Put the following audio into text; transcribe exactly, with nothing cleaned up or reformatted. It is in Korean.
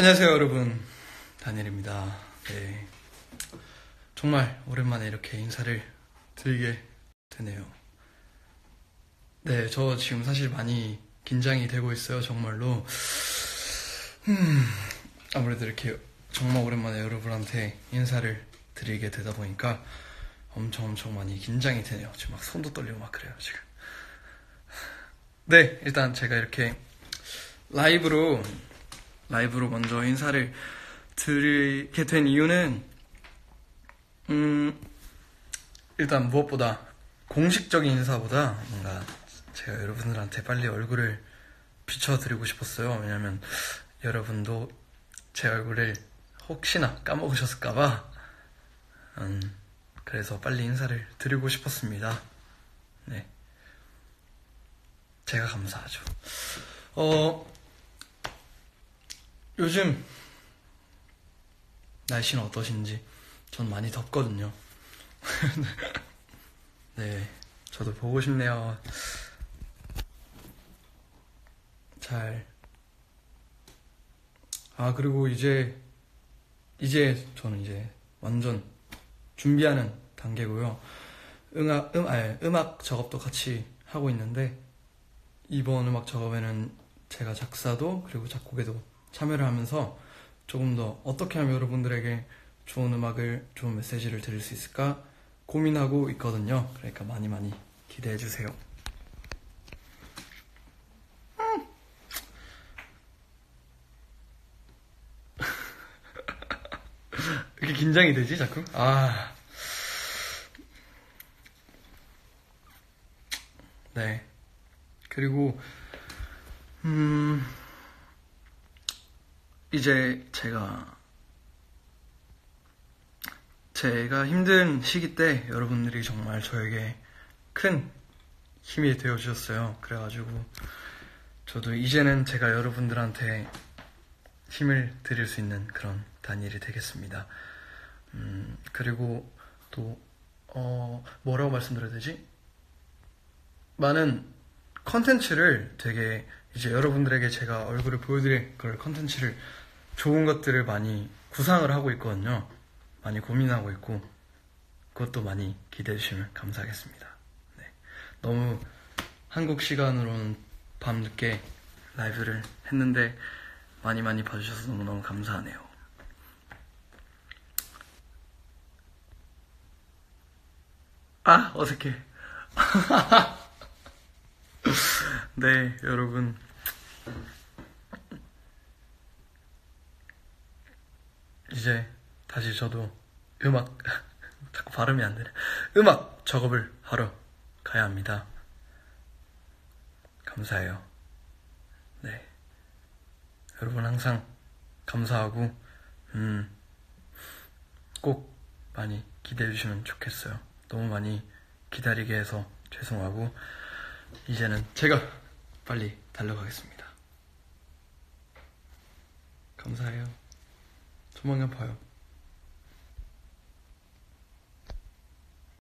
안녕하세요 여러분, 다니엘입니다. 네, 정말 오랜만에 이렇게 인사를 드리게 되네요. 네, 저 지금 사실 많이 긴장이 되고 있어요. 정말로 음, 아무래도 이렇게 정말 오랜만에 여러분한테 인사를 드리게 되다 보니까 엄청 엄청 많이 긴장이 되네요. 지금 막 손도 떨리고 막 그래요 지금. 네, 일단 제가 이렇게 라이브로 라이브로 먼저 인사를 드리게 된 이유는 음 일단 무엇보다 공식적인 인사보다 뭔가 제가 여러분들한테 빨리 얼굴을 비춰드리고 싶었어요. 왜냐면 여러분도 제 얼굴을 혹시나 까먹으셨을까봐 음, 그래서 빨리 인사를 드리고 싶었습니다. 네, 제가 감사하죠. 어 요즘 날씨는 어떠신지? 전 많이 덥거든요. 네, 저도 보고 싶네요. 잘. 아, 그리고 이제 이제 저는 이제 완전 준비하는 단계고요. 음악 음, 아니, 음악 작업도 같이 하고 있는데 이번 음악 작업에는 제가 작사도 그리고 작곡에도 참여를 하면서 조금 더 어떻게 하면 여러분들에게 좋은 음악을, 좋은 메시지를 드릴 수 있을까 고민하고 있거든요. 그러니까 많이 많이 기대해주세요. 왜 이렇게 긴장이 되지 자꾸? 아, 네. 그리고 음 이제 제가 제가 힘든 시기 때 여러분들이 정말 저에게 큰 힘이 되어주셨어요. 그래가지고 저도 이제는 제가 여러분들한테 힘을 드릴 수 있는 그런 다니엘이 되겠습니다. 음, 그리고 또 어, 뭐라고 말씀드려야 되지? 많은 컨텐츠를 되게 이제 여러분들에게 제가 얼굴을 보여드릴 그럴 컨텐츠를 좋은 것들을 많이 구상을 하고 있거든요. 많이 고민하고 있고 그것도 많이 기대해 주시면 감사하겠습니다. 네, 너무 한국 시간으로는 밤늦게 라이브를 했는데 많이 많이 봐주셔서 너무너무 감사하네요. 아, 어색해. 네, 여러분. 이제 다시 저도 음악, 자꾸 발음이 안 되네. 음악 작업을 하러 가야 합니다. 감사해요. 네. 여러분 항상 감사하고, 음, 꼭 많이 기대해 주시면 좋겠어요. 너무 많이 기다리게 해서 죄송하고, 이제는 제가 빨리 달려가겠습니다. 감사해요. 조만간 봐요.